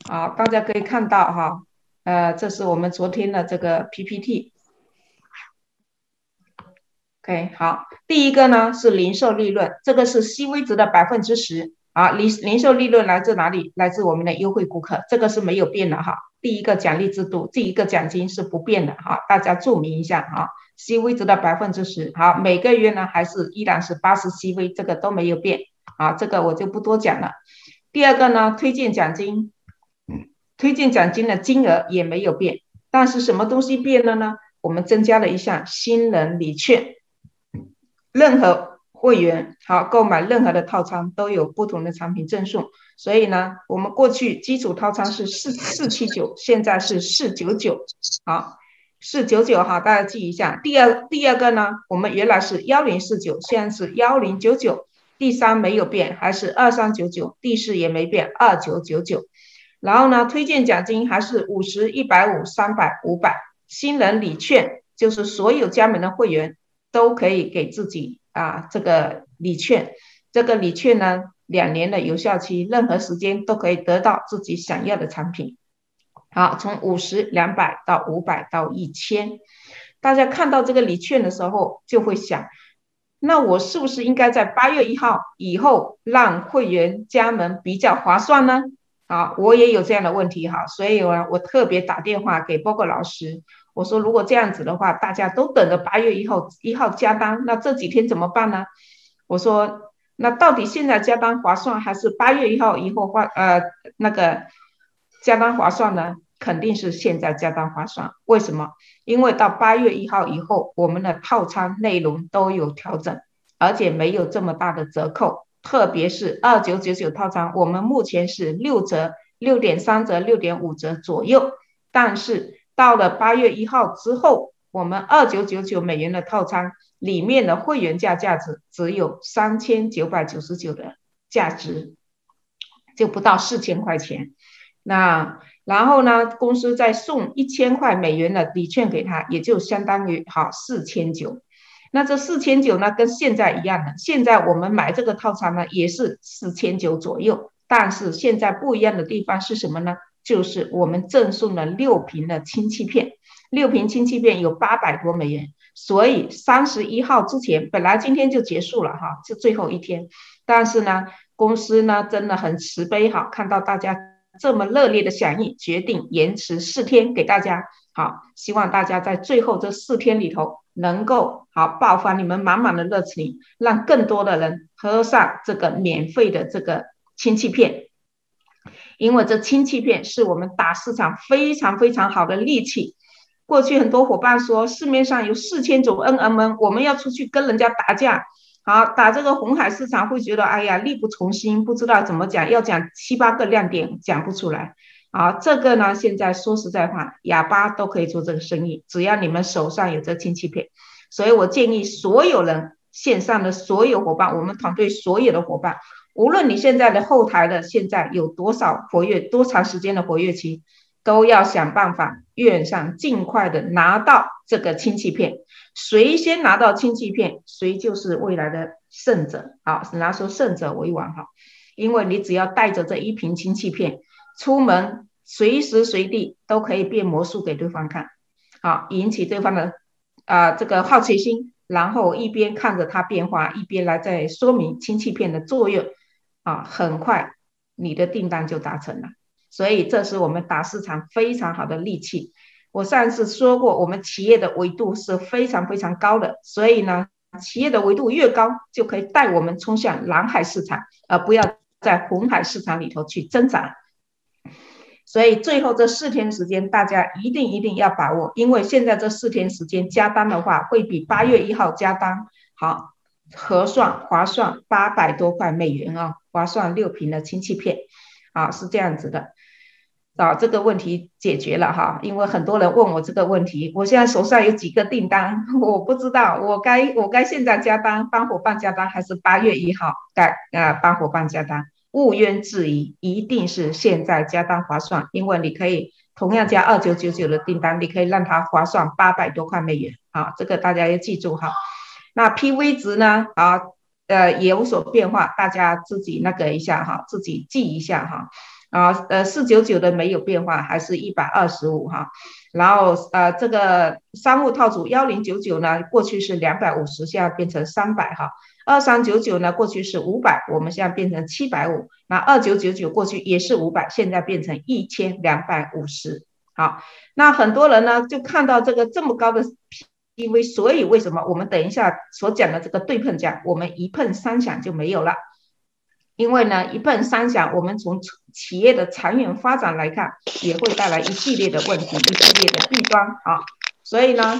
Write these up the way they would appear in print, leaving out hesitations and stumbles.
好，大家可以看到哈，这是我们昨天的这个 PPT。OK，好，第一个呢是零售利润，这个是 CV 值的10%啊。零售利润来自哪里？来自我们的优惠顾客，这个是没有变的哈。第一个奖励制度，第一个奖金是不变的哈，大家注明一下哈。CV 值的10%，好，每个月呢依然是80 CV，这个都没有变啊，这个我就不多讲了。第二个呢，推荐奖金的金额也没有变，但是什么东西变了呢？我们增加了一项新人礼券，任何会员购买任何的套餐都有不同的产品赠送，所以呢，我们过去基础套餐是479，现在是499，好。499大家记一下。第二个呢，我们原来是1049，现在是1099。第三没有变，还是2399。第四也没变，2999。然后呢，推荐奖金还是50、150、300、500。新人礼券就是所有加盟的会员都可以给自己这个礼券，这个礼券呢2年的有效期，任何时间都可以得到自己想要的产品。好，从50、200到500到1000，大家看到这个礼券的时候就会想，那我是不是应该在8月1号以后让会员加盟比较划算呢？好，我也有这样的问题哈，所以我特别打电话给波波老师，我说如果这样子的话，大家都等着8月1号加单，那这几天怎么办呢？我说那到底现在加单划算，还是8月1号以后那个加单划算呢？肯定是现在加单划算。为什么？因为到8月1号以后，我们的套餐内容都有调整，而且没有这么大的折扣。特别是2999套餐，我们目前是6折、6.3折、6.5折左右。但是到了8月1号之后，我们2999美元的套餐里面的会员价值只有3999的价值，就不到4000块钱。那然后呢，公司再送1000块美元的礼券给他，也就相当于4900。那这4900呢，跟现在一样的，现在我们买这个套餐呢，也是4900左右，但是现在不一样的地方是什么呢？就是我们赠送了6瓶的氢气片，6瓶氢气片有800多美元，所以31号之前，本来今天就结束了哈，就最后一天，但是呢，公司呢真的很慈悲哈，看到大家这么热烈的响应，决定延迟4天给大家。好，希望大家在最后这4天里头能够爆发你们满满的热情，让更多的人喝上这个免费的这个氢气片。因为这氢气片是我们打市场非常非常好的利器。过去很多伙伴说市面上有4000种 NMN， 我们要出去跟人家打架，打这个红海市场会觉得哎呀力不从心，不知道怎么讲，要讲7、8个亮点讲不出来。这个呢，现在说实在话，哑巴都可以做这个生意，只要你们手上有这氢气片。所以我建议所有人，线上的所有伙伴，我们团队所有的伙伴，无论你现在的后台的现在有多少活跃，多长时间的活跃期，都要想办法愿上尽快的拿到这个氢气片。谁先拿到氢气片，谁就是未来的胜者。好，人家说胜者为王哈，因为你只要带着这1瓶氢气片出门，随时随地都可以变魔术给对方看，好，引起对方的这个好奇心，然后一边看着它变化，一边来再说明氢气片的作用。很快你的订单就达成了。所以这是我们打市场非常好的利器。我上次说过，我们企业的维度是非常非常高的，所以呢，企业的维度越高，就可以带我们冲向蓝海市场，而不要在红海市场里头去挣扎。所以最后这4天时间，大家一定要把握，因为现在这4天时间加单的话，会比8月1号加单好合算划算800多块美元划算6瓶的氢气片是这样子的。这个问题解决了哈，因为很多人问我这个问题，我现在手上有几个订单，我不知道我该现在加单帮伙伴加单，还是8月1号帮伙伴加单。毋庸置疑，一定是现在加单划算，因为你可以同样加2999的订单，你可以让它划算800多块美元这个大家要记住哈。那 PV 值呢也有所变化，大家自己那个一下自己记一下 499的没有变化，还是125哈。然后这个商务套组1099呢，过去是250，现在变成300哈。2399呢，过去是500，我们现在变成750。那2999过去也是500，现在变成1250。好，那很多人呢就看到这么高的 PV， 所以为什么我们等一下所讲的这个对碰价，我们一碰三响就没有了？因为呢，一碰三响，我们从企业的长远发展来看，也会带来一系列的问题，一系列的弊端啊。所以呢，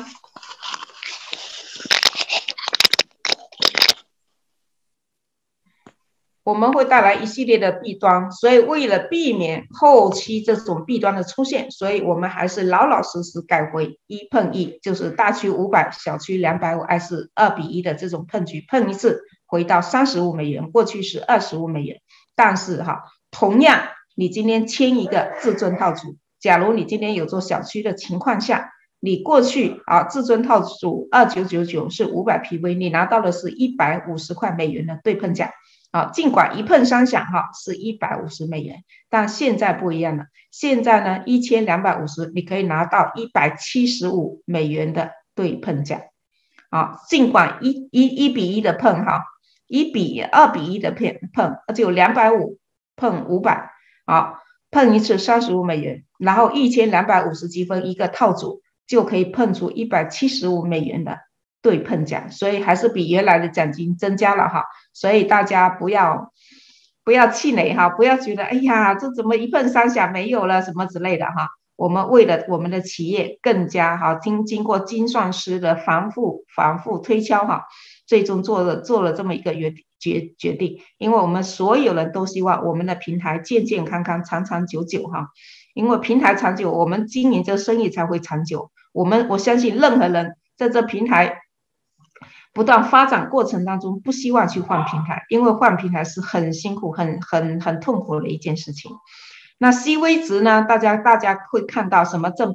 我们会带来一系列的弊端。所以为了避免后期这种弊端的出现，所以我们还是老老实实改回1碰1，就是大区500，小区250，还是2比1的这种碰局，碰一次回到35美元，过去是25美元。但是同样你今天签一个至尊套组，假如你今天有做小区的情况下，你过去至尊套组2999是500 PV， 你拿到的是150块美元的对碰价。尽管一碰三响是150美元，但现在不一样了。现在呢，1250你可以拿到175美元的对碰价。尽管1比1的碰2比1的碰就250碰500，碰一次35美元，然后1250积分一个套组就可以碰出175美元的对碰价，所以还是比原来的奖金增加了所以大家不要气馁不要觉得哎呀这怎么一碰三响没有了什么之类的我们为了我们的企业更加经过精算师的反复推敲最终做了这么一个决定。因为我们所有人都希望我们的平台健健康康长长久久因为平台长久，我们经营这生意才会长久。我相信任何人在这平台不断发展过程当中不希望去换平台，因为换平台是很辛苦很痛苦的一件事情。那 CV 值呢，大家会看到什么正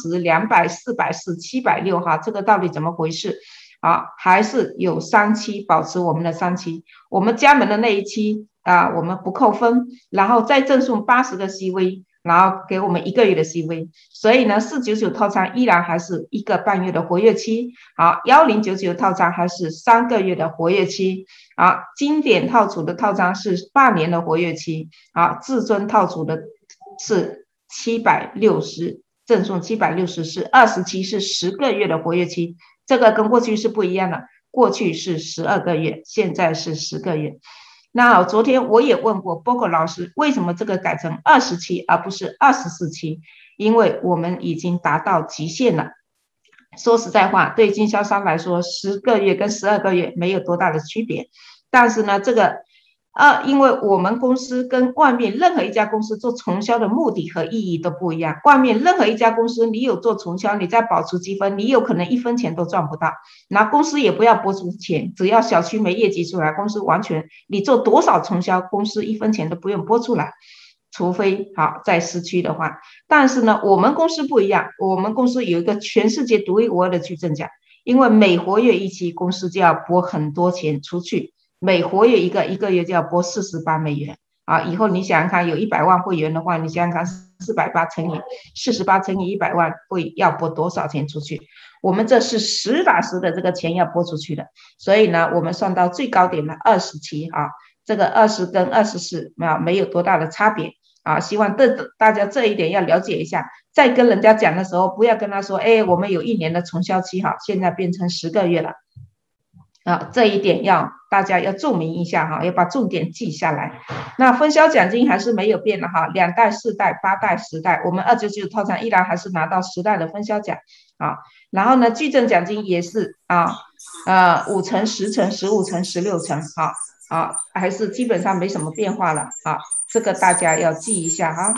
80、200、440、760这个到底怎么回事还是有3期，保持我们的3期，我们加盟的那一期我们不扣分，然后再赠送80个 CV， 然后给我们1个月的 CV。 所以呢499套餐依然还是1个半月的活跃期1099套餐还是3个月的活跃期经典套组的套餐是半年的活跃期至尊套组的是760，赠送760是20期，是10个月的活跃期。这个跟过去是不一样的，过去是12个月，现在是10个月。那昨天我也问过波克老师，为什么这个改成20期而不是24期？因为我们已经达到极限了。说实在话，对经销商来说10个月跟12个月没有多大的区别，但是呢这个因为我们公司跟外面任何一家公司做从销的目的和意义都不一样。外面任何一家公司，你有做从销，你在保持积分，你有可能1分钱都赚不到，那公司也不要拨出钱，只要小区没业绩出来，公司完全你做多少从销，公司1分钱都不用拨出来，除非在市区的话。但是呢我们公司不一样，我们公司有一个全世界独一无二的矩阵奖，因为每活跃1期，公司就要拨很多钱出去，每活跃一个月就要拨48美元以后你想想看，有100万会员的话，你想想看480乘以48乘以100万要拨多少钱出去？我们这是实打实的这个钱要拨出去的。所以呢我们算到最高点的20期这个20跟24没有多大的差别希望大家这一点要了解一下，在跟人家讲的时候不要跟他说我们有1年的从销期现在变成10个月了这一点大家要注明一下要把重点记下来。那分销奖金还是没有变的2代、4代、8代、10代，我们299套餐依然还是拿到10代的分销奖然后呢矩阵奖金也是5成、10成、15成、16成还是基本上没什么变化了这个大家要记一下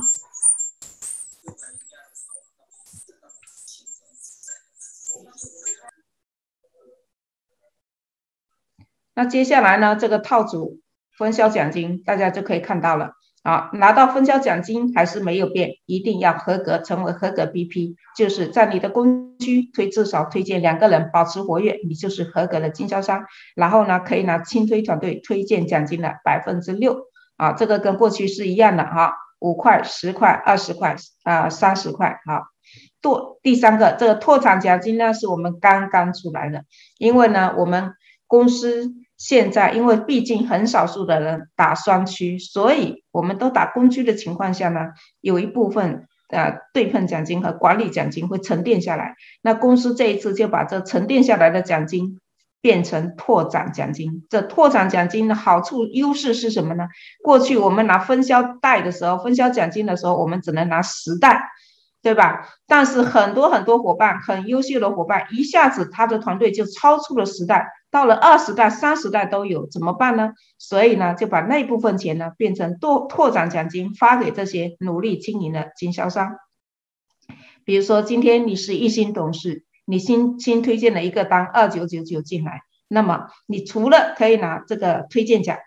那接下来呢，这个套组分销奖金大家就可以看到了拿到分销奖金还是没有变，一定要合格，成为合格 BP， 就是在你的工区至少推荐2个人保持活跃，你就是合格的经销商。然后呢可以拿轻推团队推荐奖金的6%这个跟过去是一样的 5块、10块、20块30块。好，第三个这个拓展奖金呢，是我们刚刚出来的，因为呢我们公司现在因为毕竟很少数的人打双区，所以我们都打公区的情况下呢，有一部分对碰奖金和管理奖金会沉淀下来。那公司这一次就把这沉淀下来的奖金变成拓展奖金。这拓展奖金的好处优势是什么呢？过去我们拿分销袋的时候，分销奖金的时候，我们只能拿10袋，对吧？但是很多伙伴，很优秀的伙伴，一下子他的团队就超出了10袋，到了20袋、30袋都有，怎么办呢？所以呢，就把那部分钱呢变成拓展奖金，发给这些努力经营的经销商。比如说今天你是一星董事，你新推荐了一个单2999进来，那么你除了可以拿这个推荐奖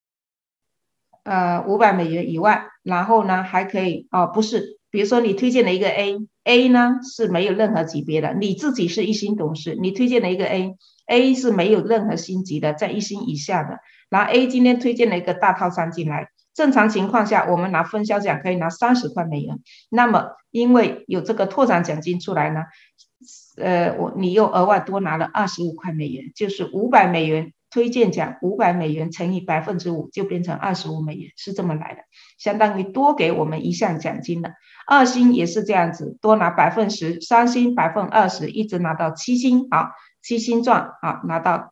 500美元以外，然后呢还可以不是，比如说你推荐了一个 A 呢是没有任何级别的，你自己是一星董事，你推荐了一个 A 是没有任何星级的，在1星以下的。然后 A 今天推荐了一个大套餐进来，正常情况下我们拿分销奖可以拿30块美元，那么因为有这个拓展奖金出来呢，你又额外多拿了25块美元，就是500美元推荐奖500美元乘以5%就变成25美元，是这么来的，相当于多给我们一项奖金了。2星也是这样子，多拿10%， 3星20%，一直拿到7星，好，7星赚，好，拿到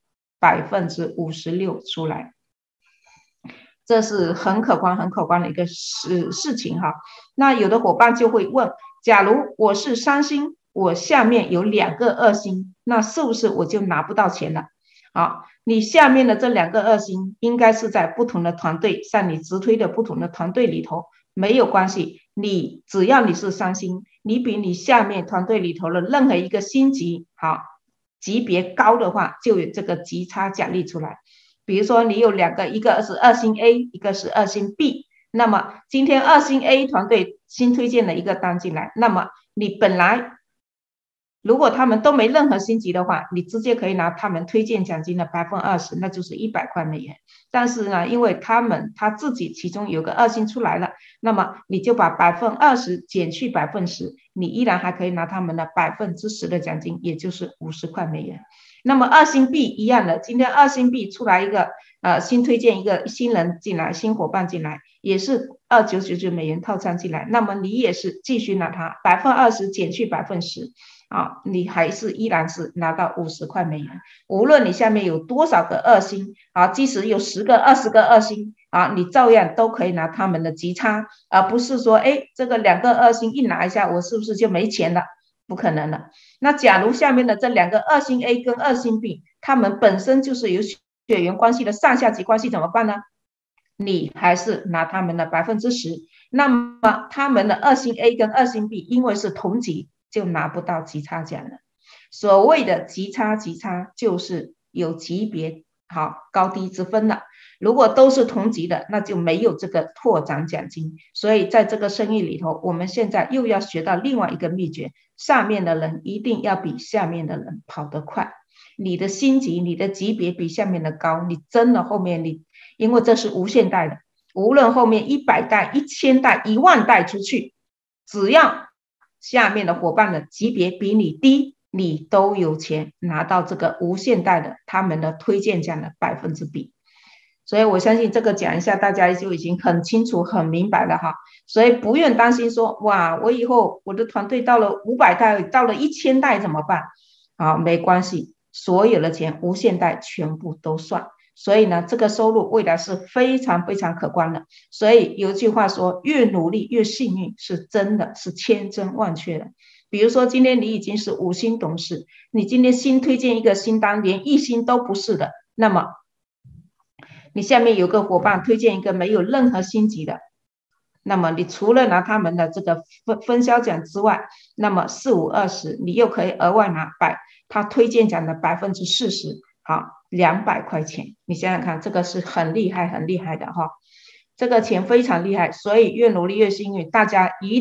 56%出来。这是很可观的一个事情哈。那有的伙伴就会问，假如我是3星，我下面有2个2星，那是不是我就拿不到钱了？好，你下面的这2个2星应该是在不同的团队，像你直推的不同的团队里头，没有关系，只要你是3星，你比你下面团队里头的任何一个星级好级别高的话，就有这个级差奖励出来。比如说你有2个，一个是2星 A， 一个是2星 B， 那么今天2星 A 团队新推荐了一个单进来，那么你本来如果他们都没任何星级的话，你直接可以拿他们推荐奖金的20%，那就是100块美元。但是呢，因为他自己其中有个2星出来了，那么你就把20%减去10%，你依然还可以拿他们的10%的奖金，也就是50块美元。那么2星 B 一样的，今天2星 B 出来一个新推荐一个新人进来，新伙伴进来，也是2999美元套餐进来，那么你也是继续拿它20%减去10%，你还是依然是拿到50块美元。无论你下面有多少个2星即使有10个、20个2星你照样都可以拿他们的级差，而不是说这个2个2星一拿一下，我是不是就没钱了？不可能的。那假如下面的这2个2星 A 跟2星 B， 他们本身就是有血缘关系的上下级关系，怎么办呢？你还是拿他们的10%，那么他们的2星 A 跟2星 B 因为是同级，就拿不到级差奖了。所谓的级差就是有级别高低之分的，如果都是同级的，那就没有这个拓展奖金。所以在这个生意里头，我们现在又要学到另外一个秘诀，上面的人一定要比下面的人跑得快。你的星级你的级别比下面的高，你真的后面因为这是无限袋的，无论后面100袋、1000袋、10000袋出去，只要下面的伙伴的级别比你低，你都有钱拿到这个无限袋的他们的推荐奖的比。所以我相信这个讲一下大家就已经很清楚很明白了哈。所以不用担心说哇，我以后我的团队到了500袋到了1000袋怎么办？没关系，所有的钱无限袋全部都算。所以呢，这个收入未来是非常非常可观的。所以有一句话说，越努力越幸运，是真的，是千真万确的。比如说今天你已经是5星董事，你今天新推荐一个新单，连1星都不是的，那么你下面有个伙伴推荐一个没有任何星级的，那么你除了拿他们的这个分销奖之外，那么4、5、20你又可以额外拿他推荐奖的40%，好，200块钱。你想想看，这个是很厉害很厉害的哈，这个钱非常厉害。所以越努力越幸运，大家一定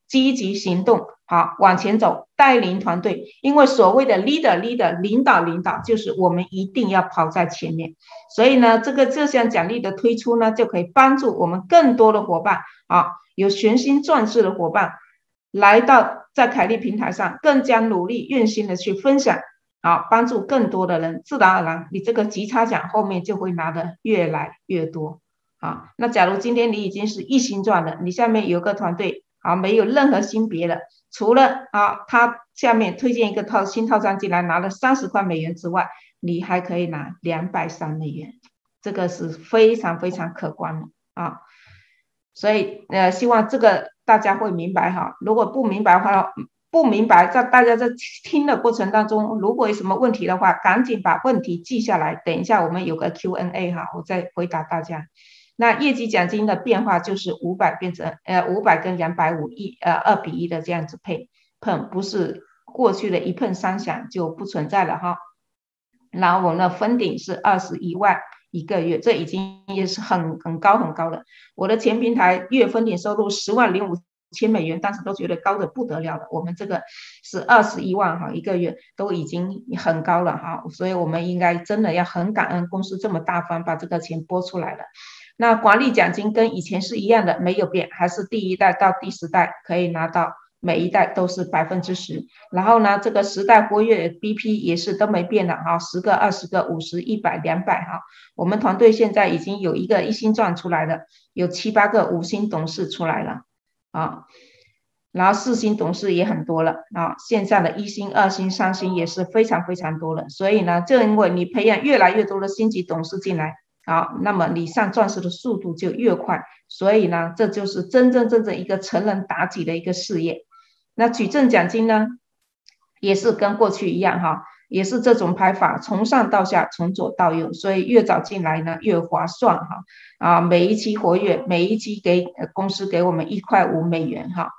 积极行动，好，往前走，带领团队。因为所谓的 leader 领导就是我们一定要跑在前面。所以呢，这项奖励的推出呢，就可以帮助我们更多的伙伴啊，有全心壮志的伙伴来到在凯利平台上，更加努力用心的去分享，好，帮助更多的人，自然而然你这个极差奖后面就会拿的越来越多。好，那假如今天你已经是一星钻了，你下面有个团队，好，没有任何新别的，除了他下面推荐一个新套餐进来拿了30块美元之外，你还可以拿230美元，这个是非常非常可观的啊。所以希望这个大家会明白哈。如果不明白的话，在大家在听的过程当中，如果有什么问题的话，赶紧把问题记下来，等一下我们有个 Q&A 哈，我再回答大家。那业绩奖金的变化就是500变成500跟250，2比1的这样子碰，不是过去的一碰三响就不存在了哈。然后我们的分顶是21万一个月，这已经也是很高了。我的前平台月分顶收入10万05千美元，当时都觉得高的不得了了。我们这个是21万哈，一个月都已经很高了哈，所以我们应该真的要很感恩公司这么大方把这个钱拨出来了。那管理奖金跟以前是一样的，没有变，还是第1代到第10代可以拿到，每一代都是10%。然后呢，这个10代活跃 BP 也是都没变的哈，10个、20个、50、100、200哈。我们团队现在已经有一个1星钻出来了，有7、8个5星董事出来了啊，然后4星董事也很多了啊，现在的1星、2星、3星也是非常非常多了。所以呢，正因为你培养越来越多的星级董事进来，好，那么你上钻石的速度就越快，所以呢，这就是真正一个成人达己的一个事业。那举证奖金呢，也是跟过去一样哈，也是这种排法，从上到下，从左到右，所以越早进来呢越划算哈。每一期活跃，每一期公司给我们1块5美元哈。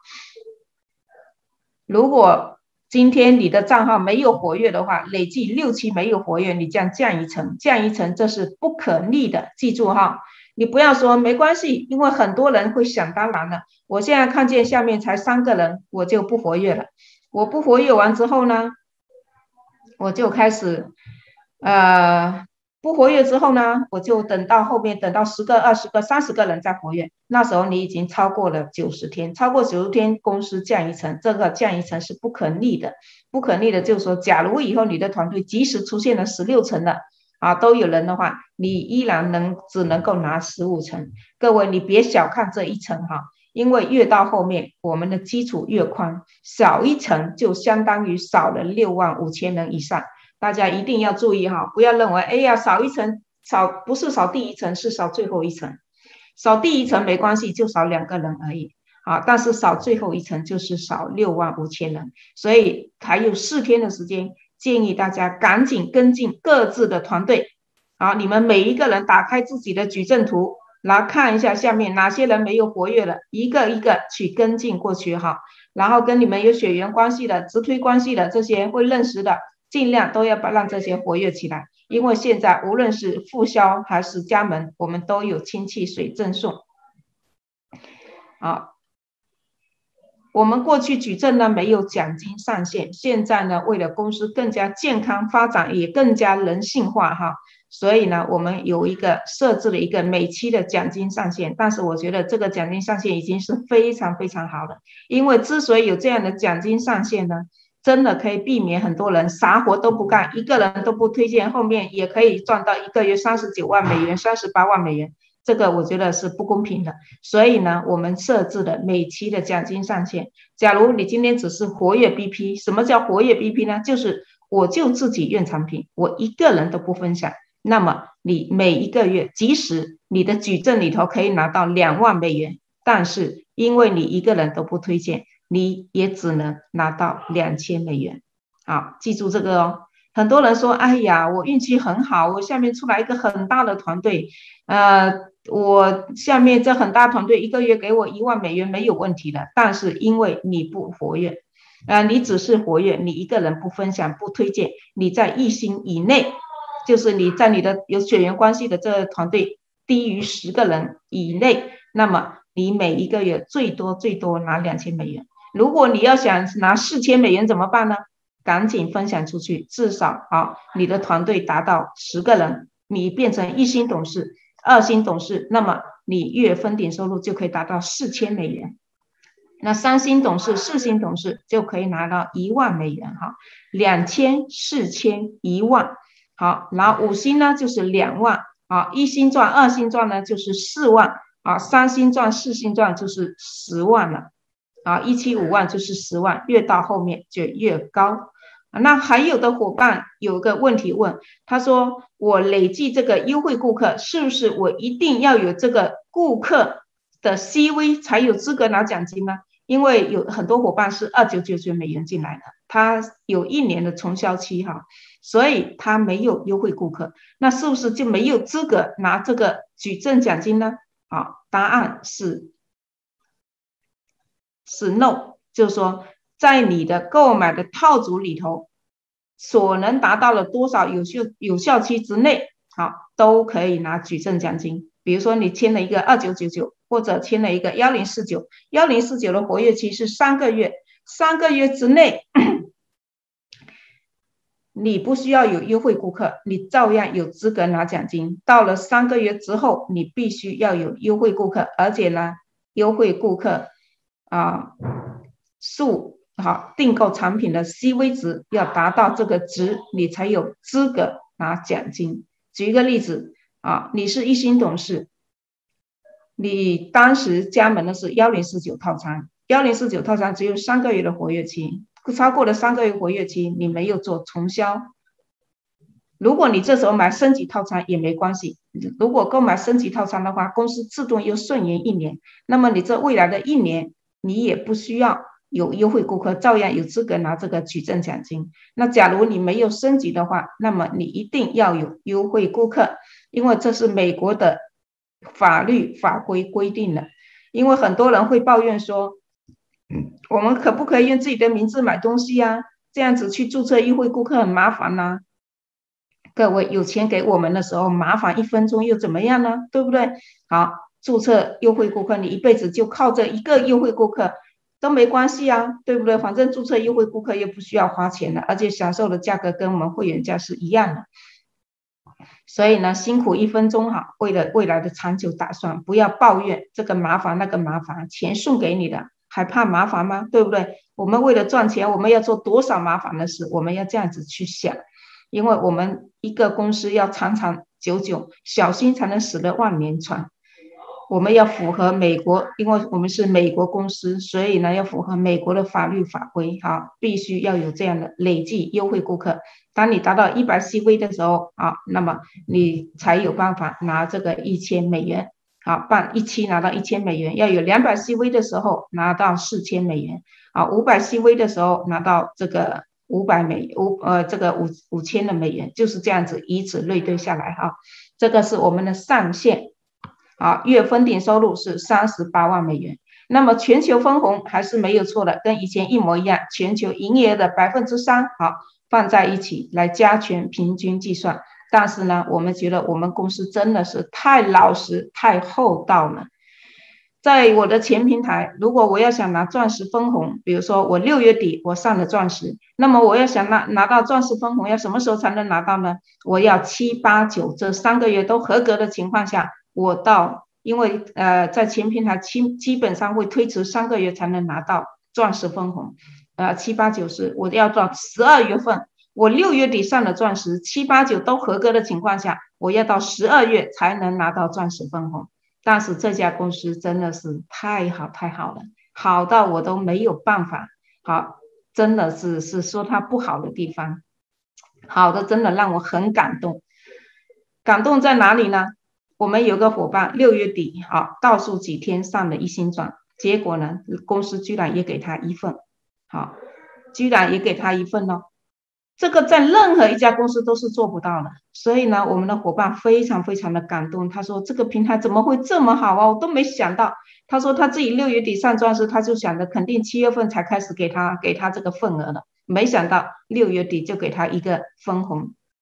如果今天你的账号没有活跃的话，累计6期没有活跃，你将降一层，这是不可逆的，记住哈。你不要说没关系，因为很多人会想当然了。我现在看见下面才3个人，我就不活跃了。我不活跃完之后呢，我就开始不活跃之后呢，我就等到后面，等到10个、20个、30个人再活跃，那时候你已经超过了90天，超过90天公司降一层，这个降一层是不可逆的。不可逆的就是说，假如以后你的团队即使出现了16层的都有人的话，你依然只能够拿15层。各位你别小看这1层哈，因为越到后面我们的基础越宽，少1层就相当于少了6万5千人以上。大家一定要注意哈，不要认为哎呀少1层，不是少第1层，是少最后1层。少第1层没关系，就少2个人而已但是少最后1层就是少6万5千人。所以还有4天的时间，建议大家赶紧跟进各自的团队。你们每一个人打开自己的矩阵图，来看一下下面哪些人没有活跃了，一个一个去跟进过去哈。然后跟你们有血缘关系的、直推关系的这些会认识的，尽量都要让这些活跃起来。因为现在无论是复销还是加盟，我们都有氢气水赠送我们过去矩阵呢没有奖金上限，现在呢为了公司更加健康发展，也更加人性化所以呢我们有设置了一个每期的奖金上限。但是我觉得这个奖金上限已经是非常非常好了，因为之所以有这样的奖金上限呢，真的可以避免很多人啥活都不干，一个人都不推荐，后面也可以赚到1个月39万美元、38万美元，这个我觉得是不公平的。所以呢我们设置了每期的奖金上限。假如你今天只是活跃 BP， 什么叫活跃 BP 呢？就是我就自己用产品，我一个人都不分享，那么你每一个月即使你的矩阵里头可以拿到2万美元，但是因为你一个人都不推荐，你也只能拿到2000美元。记住这个哦。很多人说哎呀我运气很好，我下面出来一个很大的团队，我下面这很大团队1个月给我1万美元没有问题的，但是因为你不活跃你只是活跃，你一个人不分享不推荐，你在1星以内，就是你在你的有血缘关系的这个团队低于10个人以内，那么你每一个月最多拿2000美元。 如果你要想拿$4000怎么办呢？赶紧分享出去，至少你的团队达到10个人，你变成1星董事、2星董事，那么你月封顶收入就可以达到$4000。那3星董事、4星董事就可以拿到$10000哈，2000、4000、10000，好，然后5星呢就是2万，好，1星钻、2星钻呢就是4万，啊，3星钻、4星钻就是10万了，啊，175万就是10万，越到后面就越高。那还有的伙伴有个问题问，他说我累计这个优惠顾客，是不是我一定要有这个顾客的 CV 才有资格拿奖金呢？因为有很多伙伴是$2999进来的，他有1年的重销期哈，所以他没有优惠顾客，那是不是就没有资格拿这个举证奖金呢？答案是 no， 就是说在你的购买的套组里头所能达到了多少有效期之内，都可以拿举证奖金。比如说你签了一个2999，或者签了一个1049， 1049的活跃期是3个月，3个月之内你不需要有优惠顾客，你照样有资格拿奖金。到了3个月之后，你必须要有优惠顾客，而且呢，优惠顾客订购产品的 CV 值要达到这个值，你才有资格拿奖金。举一个例子你是1星董事，你当时加盟的是1049套餐，1049套餐只有3个月的活跃期，超过了3个月活跃期，你没有做重销。如果你这时候买升级套餐也没关系，如果购买升级套餐的话，公司自动又顺延1年，那么你这未来的1年你也不需要有优惠顾客，照样有资格拿这个举证奖金。那假如你没有升级的话，那么你一定要有优惠顾客，因为这是美国的法律法规规定的。因为很多人会抱怨说，我们可不可以用自己的名字买东西啊？这样子去注册优惠顾客很麻烦啊。各位，有钱给我们的时候麻烦1分钟又怎么样呢？对不对？好，注册优惠顾客，你一辈子就靠这一个优惠顾客都没关系啊，对不对？反正注册优惠顾客又不需要花钱的，而且享受的价格跟我们会员价是一样的。所以呢，辛苦1分钟为了未来的长久打算，不要抱怨这个麻烦那个麻烦，钱送给你的还怕麻烦吗？对不对？我们为了赚钱，我们要做多少麻烦的事？我们要这样子去想，因为我们一个公司要长长久久，小心才能使得万年船。我们要符合美国，因为我们是美国公司，所以呢要符合美国的法律法规，必须要有这样的累计优惠顾客。当你达到100 CV 的时候那么你才有办法拿这个$1000，办1期拿到$1000，要有200 CV 的时候拿到$4000，500 CV 的时候拿到这个$5000，就是这样子，以此类推下来这个是我们的上限。月封顶收入是$38万。那么全球分红还是没有错的，跟以前一模一样，全球营业额的3%，放在一起来加权平均计算。但是呢，我们觉得我们公司真的是太老实、太厚道了。在我的前平台，如果我要想拿钻石分红，比如说我6月底我上了钻石，那么我要想拿到钻石分红，要什么时候才能拿到呢？我要7、8、9这3个月都合格的情况下，因为在前平台基本上会推迟3个月才能拿到钻石分红，7、8、9是我要到12月份，我6月底上了钻石，7、8、9都合格的情况下，我要到12月才能拿到钻石分红。但是这家公司真的是太好了，好到我都没有办法，真的是说它不好的地方，好的真的让我很感动。感动在哪里呢？我们有个伙伴6月底倒数几天上了1星钻，结果呢公司居然也给他1份，居然也给他1份哦。这个在任何一家公司都是做不到的，所以呢，我们的伙伴非常非常的感动。他说：“这个平台怎么会这么好啊？我都没想到。”他说他自己6月底上钻石，他就想着肯定7月份才开始给他这个份额了，没想到6月底就给他一个分红。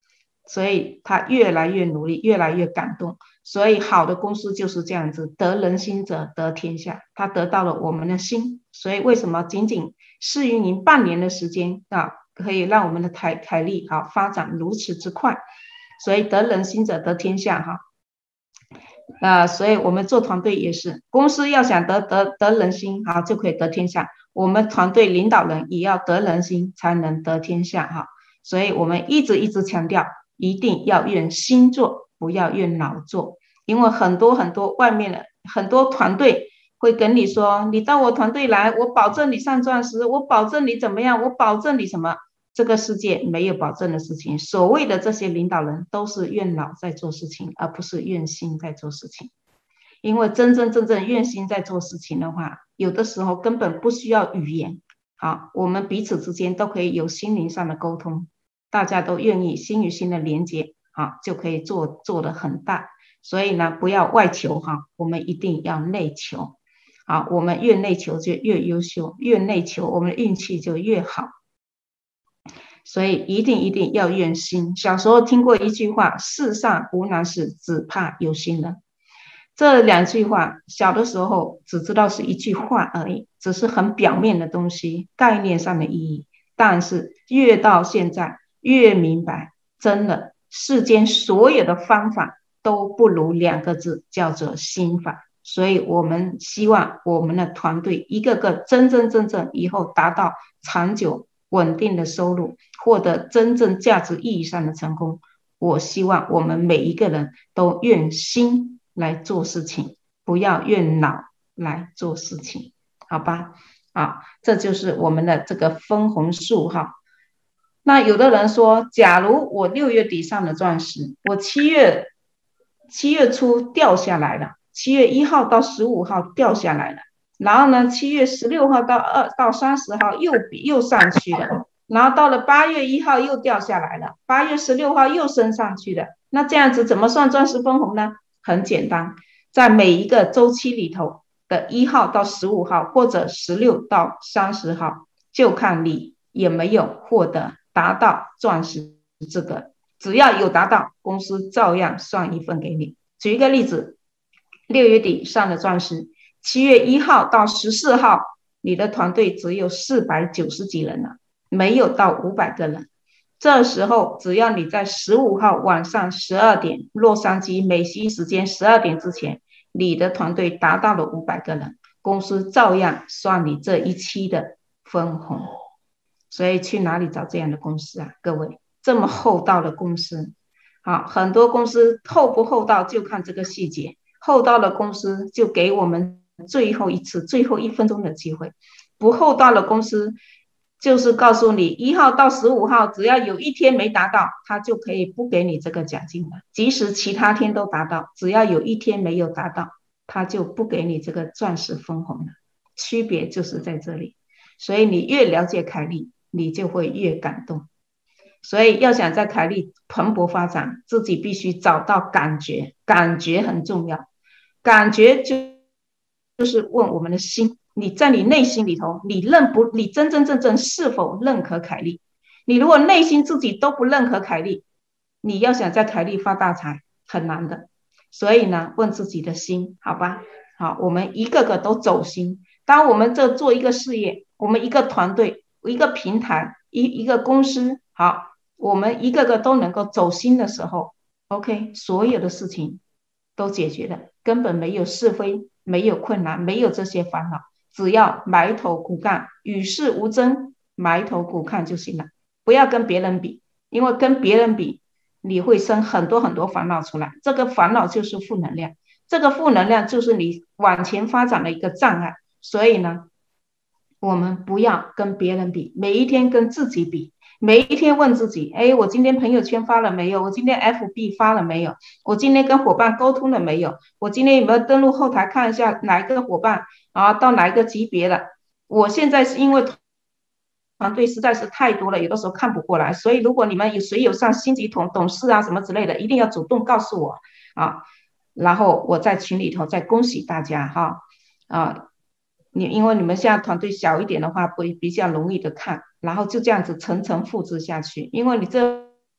所以他越来越努力，越来越感动。所以好的公司就是这样子，得人心者得天下，他得到了我们的心。所以为什么仅仅试运营半年的时间啊，可以让我们的凯利啊发展如此之快？所以得人心者得天下哈。所以我们做团队也是，公司要想得人心好，就可以得天下。我们团队领导人也要得人心，才能得天下哈。所以我们一直强调，一定要用心做，不要用脑做。因为很多外面的很多团队会跟你说，你到我团队来，我保证你上钻石，我保证你怎么样，我保证你什么。这个世界没有保证的事情，所谓的这些领导人都是用脑在做事情，而不是用心在做事情。因为真正用心在做事情的话，有的时候根本不需要语言，好，我们彼此之间都可以有心灵上的沟通，大家都愿意心与心的连接，好，就可以做得很大。所以呢，不要外求哈，我们一定要内求。好，我们越内求就越优秀，越内求我们的运气就越好。所以一定要用心。小时候听过一句话，世上无难事，只怕有心人。这两句话小的时候只知道是一句话而已，只是很表面的东西，概念上的意义。但是越到现在越明白，真的世间所有的方法都不如2个字，叫做心法。所以我们希望我们的团队一个个真以后达到长久稳定的收入，获得真正价值意义上的成功。我希望我们每一个人都用心来做事情，不要用脑来做事情，好吧？好，这就是我们的这个分红术哈。那有的人说，假如我6月底上了钻石，我7月初掉下来了，7月1号到15号掉下来了，然后呢，7月16号到30号又上去了，然后到了8月1号又掉下来了，8月16号又升上去了。那这样子怎么算钻石分红呢？很简单，在每一个周期里头的1号到15号，或者16到30号，就看你有没有获得达到钻石资格。只要有达到，公司照样算一份给你。举一个例子，6月底上了钻石，7月1号到14号，你的团队只有490几人了，没有到500个人。这时候只要你在15号晚上12点，洛杉矶美西时间12点之前，你的团队达到了500个人，公司照样算你这一期的分红。所以去哪里找这样的公司啊？各位，这么厚道的公司，好，很多公司厚不厚道就看这个细节，厚道的公司就给我们最后一次、最后1分钟的机会，不厚道的公司就是告诉你1号到15号，只要有1天没达到，他就可以不给你这个奖金了。即使其他天都达到，只要有1天没有达到，他就不给你这个钻石分红了。区别就是在这里。所以你越了解凯利，你就会越感动。所以要想在凯利蓬勃发展，自己必须找到感觉，感觉很重要。感觉就是问我们的心，你在你内心里头，你真正是否认可凯利？你如果内心自己都不认可凯利，你要想在凯利发大财很难的。所以呢，问自己的心，好吧？好，我们一个个都走心。当我们这做一个事业，我们一个团队，一个平台，一个公司，好，我们一个个都能够走心的时候 ，OK， 所有的事情都解决了，根本没有是非，没有困难，没有这些烦恼，只要埋头苦干，与世无争，埋头苦干就行了。不要跟别人比，因为跟别人比，你会生很多烦恼出来，这个烦恼就是负能量，这个负能量就是你往前发展的一个障碍。所以呢，我们不要跟别人比，每一天跟自己比，每一天问自己，我今天朋友圈发了没有？我今天 FB 发了没有？我今天跟伙伴沟通了没有？我今天有没有登录后台看一下哪一个伙伴到哪一个级别了？我现在是因为团队实在是太多了，有的时候看不过来，所以如果你们谁有上星级董事什么之类的，一定要主动告诉我然后我在群里头再恭喜大家因为你们现在团队小一点的话，会比较容易的看，然后就这样子层层复制下去。因为你这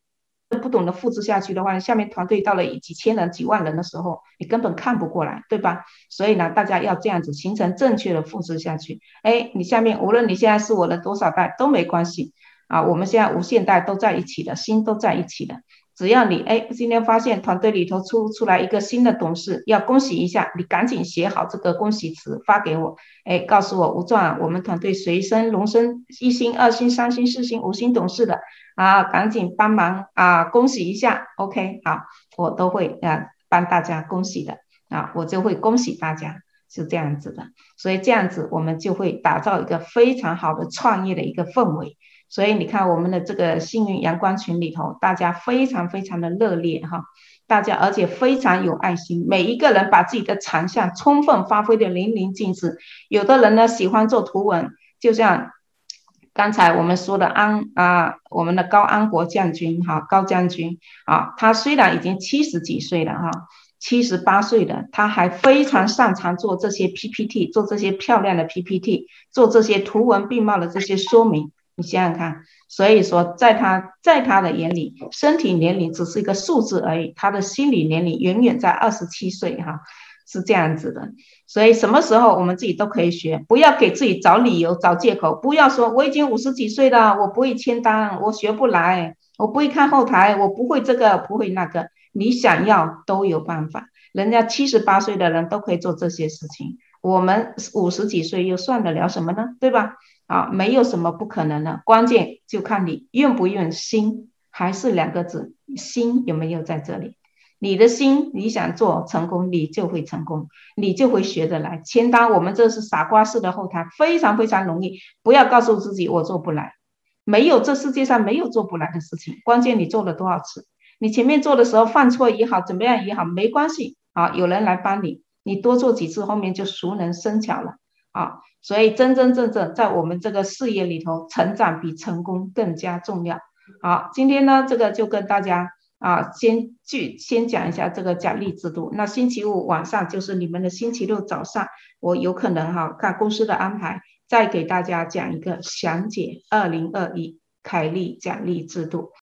不懂得复制下去的话，下面团队到了几千人、几万人的时候，你根本看不过来，对吧？所以呢，大家要这样子形成正确的复制下去。哎，你下面无论你现在是我的多少代都没关系啊，我们现在无限代都在一起的，心都在一起的。只要你今天发现团队里头出来一个新的董事，要恭喜一下，你赶紧写好这个恭喜词发给我，告诉我吴壮，我们团队谁升荣升1星、2星、3星、4星、5星董事的啊，赶紧帮忙啊，恭喜一下 ，OK， 好，我都会帮大家恭喜的啊，我就会恭喜大家，是这样子的，所以这样子我们就会打造一个非常好的创业的一个氛围。所以你看我们的这个幸运阳光群里头，大家非常非常的热烈哈，大家而且非常有爱心，每一个人把自己的长项充分发挥的淋漓尽致。有的人呢喜欢做图文，就像刚才我们说的我们的高安国将军哈，高将军啊，他虽然已经70几岁了哈，78岁了，他还非常擅长做这些 PPT， 做这些漂亮的 PPT， 做这些图文并茂的这些说明。你想想看，所以说在他的眼里，身体年龄只是一个数字而已，他的心理年龄远远在27岁哈，是这样子的。所以什么时候我们自己都可以学，不要给自己找理由找借口，不要说我已经50几岁了，我不会签单，我学不来，我不会看后台，我不会这个不会那个，你想要都有办法，人家78岁的人都可以做这些事情，我们50几岁又算得了什么呢？对吧？没有什么不可能的，关键就看你愿不愿心，还是2个字，心有没有在这里？你的心，你想做成功，你就会成功，你就会学得来。签单，我们这是傻瓜式的后台，非常非常容易。不要告诉自己我做不来，没有，这世界上没有做不来的事情，关键你做了多少次。你前面做的时候犯错也好，怎么样也好，没关系啊，有人来帮你，你多做几次，后面就熟能生巧了啊。所以真真正正在我们这个事业里头，成长比成功更加重要。好，今天呢，这个就跟大家先讲一下这个奖励制度。那星期五晚上就是你们的星期六早上，我有可能看公司的安排，再给大家讲一个详解2021凯利奖励制度。